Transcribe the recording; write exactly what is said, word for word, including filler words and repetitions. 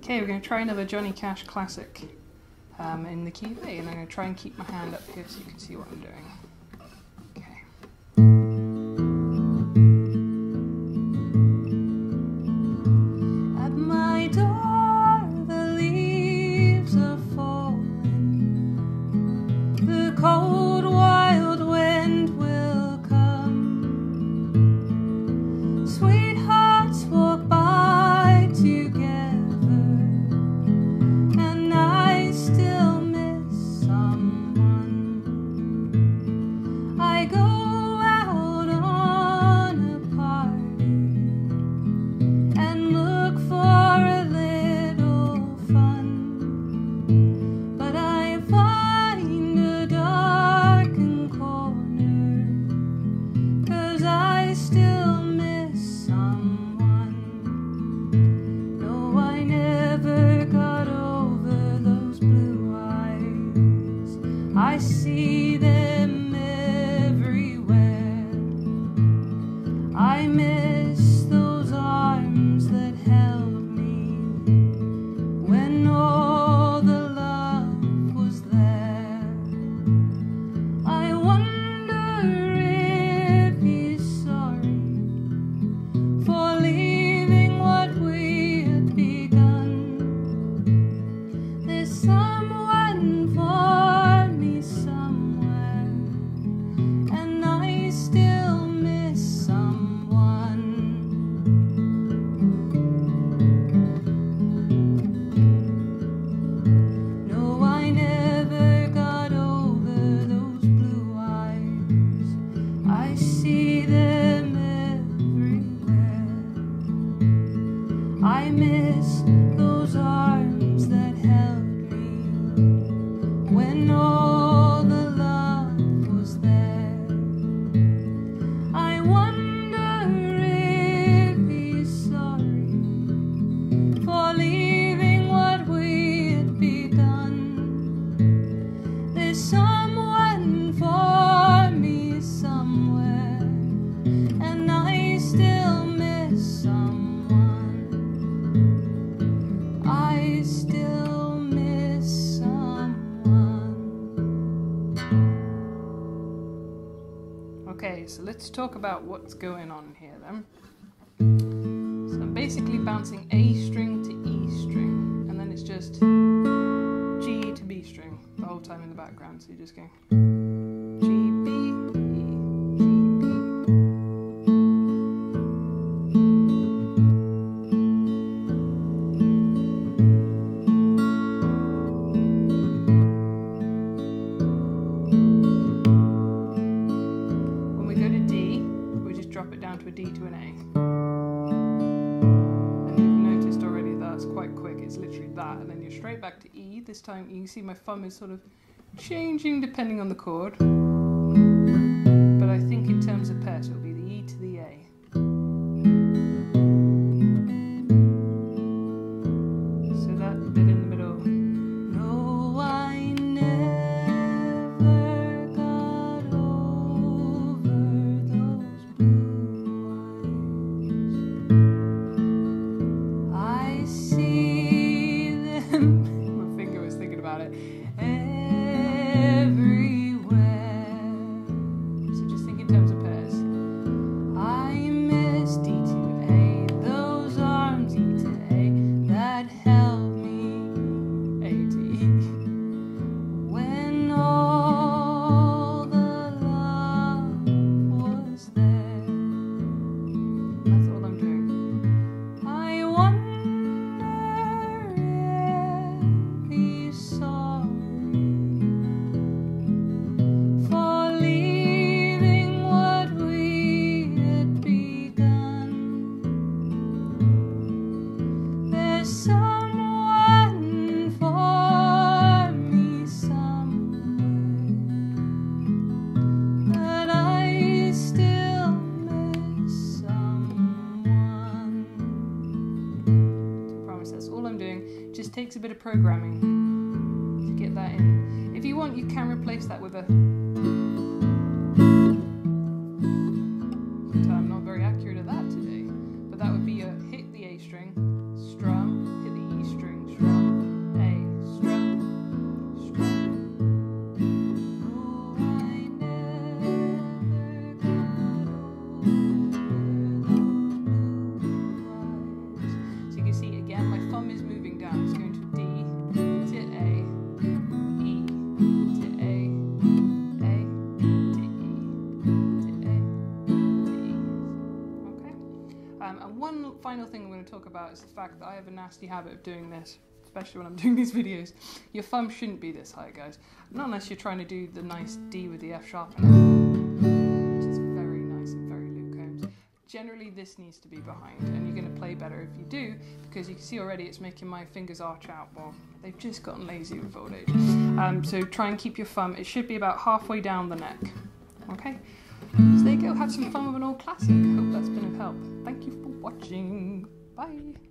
Okay, we're going to try another Johnny Cash classic um, in the key of A, and I'm going to try and keep my hand up here so you can see what I'm doing. Okay. At my door the leaves are falling, the cold wild wind will come, sweethearts walk by together. I see them everywhere. I miss those arms that held me when all the love was there. I wonder if he's sorry for leaving what we had begun. There's someone for I miss those arms that held me when all the love was there. I wonder if he's sorry for leaving what we had begun. There's someone for me somewhere, and I still miss someone. I still miss someone. Okay, so let's talk about what's going on here then. So I'm basically bouncing A string to E string, and then it's just G to B string the whole time in the background. So you're just going G, B, E, G, B. Drop it down to a D to an A. And you've noticed already that's quite quick, it's literally that, and then you're straight back to E. This time you can see my thumb is sort of changing depending on the chord. But I think in terms of pairs it'll be the E to the A. So that bit in the middle. No, I never got over those blue. I see them, my finger was thinking about it, everywhere. So just think in terms of pairs. I miss D to A, those arms E to A that held me A to E when all the love was there. That's all I'm doing. I wonder if he's sorry for leaving what we had begun. There's someone for me somewhere, but I still miss someone. Promise that's all I'm doing. Just takes a bit of programming to get that in. If you want, you can replace that with a. I'm not very accurate at that today, but that would be a hit the A string, strum, hit the E string, again, my thumb is moving down. It's going to D, to A, E, to A, A, to E, to A, to E. Okay? Um, and one final thing I'm going to talk about is the fact that I have a nasty habit of doing this, especially when I'm doing these videos. Your thumb shouldn't be this high, guys. Not unless you're trying to do the nice D with the F sharp, which is very nice and very Luke Combs. Generally, this needs to be behind, and you're going to play better if you do, because you can see already it's making my fingers arch out more. They've just gotten lazy with old age. Um, so try and keep your thumb, it should be about halfway down the neck. Okay? So there you go, have some fun with an old classic. Hope that's been of help. Thank you for watching. Bye.